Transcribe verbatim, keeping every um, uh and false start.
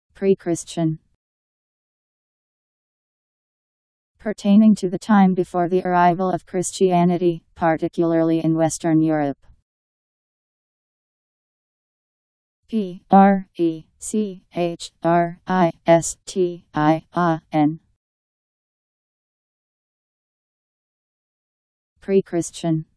Pre-Christian. Pertaining to the time before the arrival of Christianity, particularly in Western Europe. P R E C H R I S T I A N. Pre-Christian.